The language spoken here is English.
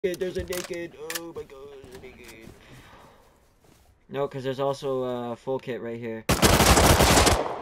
There's a naked. Oh my god, there's a naked. No, because there's also a full kit right here.